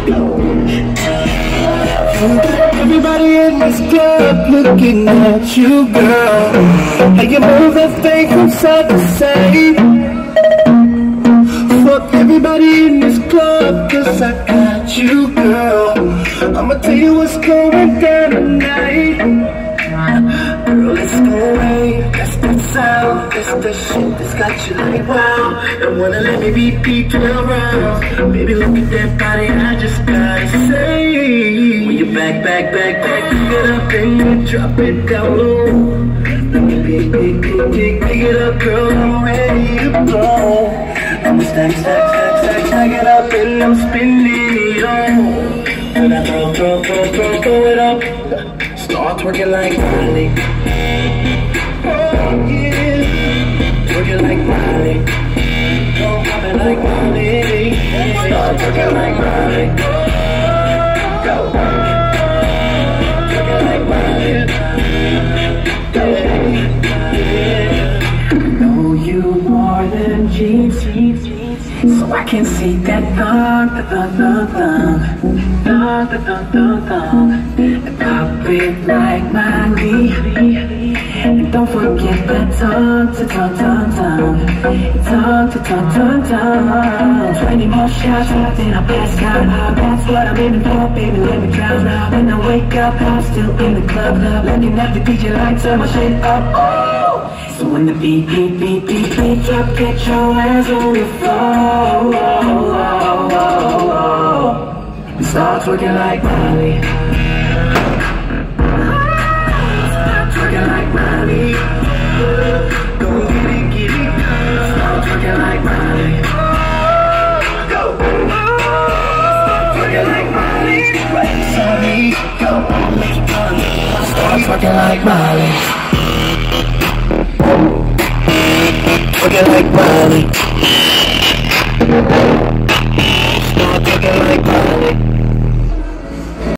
Everybody in this club looking at you, girl. How you move that thing from side to side. Fuck everybody in this club, cause I got you, girl. I'ma tell you what's going down tonight. Girl, let's go away. That's that sound, that's the shit that's got you like wow. Don't wanna let me repeat 12 rounds. Baby, look at that body, I just gotta say. When you back, pick it up and you drop it down low. Let me pick it up, girl, I'm ready to blow. I'm stack it up and I'm spinning it on. And I throw it up. Start twerking like Miley. Oh yeah, twerking like Miley. Don't pop it like Miley. Start twerking like Miley. Go, twerking like Miley. I know you more than jeans, so I can see that thong. And pop it like Miley. And don't forget that tongue. 20 more shots, then I pass out. That's what I'm aiming for, baby, let me drown. When I wake up, I'm still in the club. Let me know the DJ lights turn my shit up. Oh. So when the beat drop, get your hands on the floor. And start twerking like Miley. Start twerking like Miley. Go get it. Start twerking like Miley. Go. Start twerking like Miley. Right beside me. Go. Make it fun. Start twerking like Miley. Twerking like Miley.